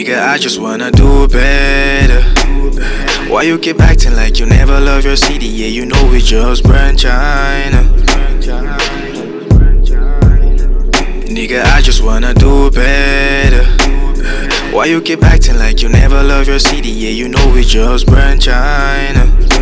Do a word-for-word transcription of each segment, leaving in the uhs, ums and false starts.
Nigga, I just wanna do better. Why you keep acting like you never love your city? Yeah, you know we just burn China. Nigga, I just wanna do better. Why you keep acting like you never love your city? Yeah, you know we just burn China.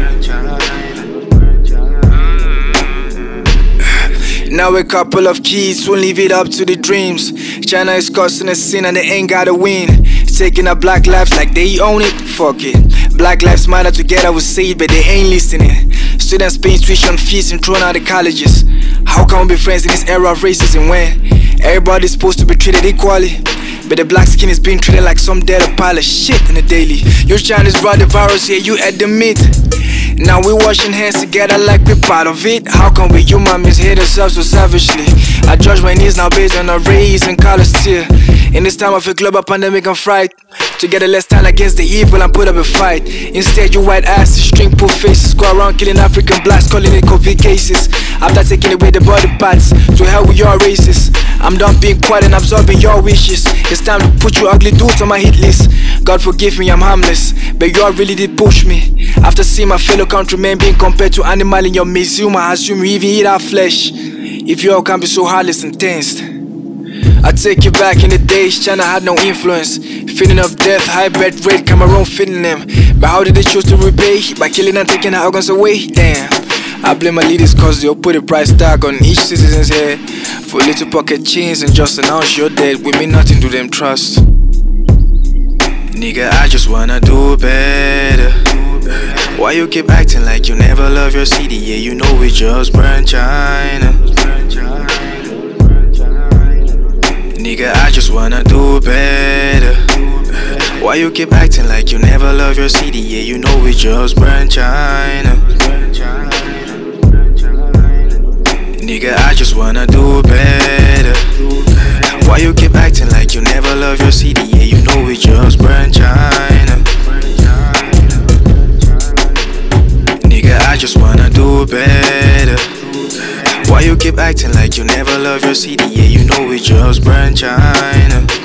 Now a couple of kids won't leave it up to the dreams. China is causing a sin and they ain't gotta win. Taking our black lives like they own it, fuck it. Black lives matter together we say it, but they ain't listening. Students paying tuition fees and thrown out of colleges. How can we be friends in this era of racism when everybody's supposed to be treated equally? But the black skin is being treated like some dead pile of shit in the daily. Your Chinese brought the virus here, you admit. Now we washing hands together like we part of it. How come we humans hate ourselves so savagely? I judge my needs now based on a race and color still. In this time of a global pandemic and fright, together let's stand against the evil and put up a fight. Instead you white asses, string pull faces, go around killing African blacks, calling it COVID cases. After taking away the body parts, to hell with your races. I'm done being quiet and absorbing your wishes. It's time to put you ugly dudes on my hit list. God forgive me, I'm harmless, but you all really did push me. After seeing my fellow countrymen being compared to animal in your museum, I assume you even eat our flesh. If you all can be so heartless and tensed, I take you back in the days China had no influence. Feeling of death, high birth rate, Cameroon feeding them. But how did they choose to repay? By killing and taking our organs away? Damn. I blame my leaders cause they'll put a price tag on each citizen's head for little pocket chains and just announce you're dead. We mean nothing to them trust. Nigga, I just wanna do better. Why you keep acting like you never love your city? Yeah, you know we just burn China. Nigga, I just wanna do better. Why you keep acting like you never love your city? Yeah, you know we just burn China. Nigga, I just wanna do better. Why you keep acting like you never love your city? Yeah, you know we just burn China. Nigga, I just wanna do better. Why you keep acting like you never love your city? Yeah, you know we just burn China.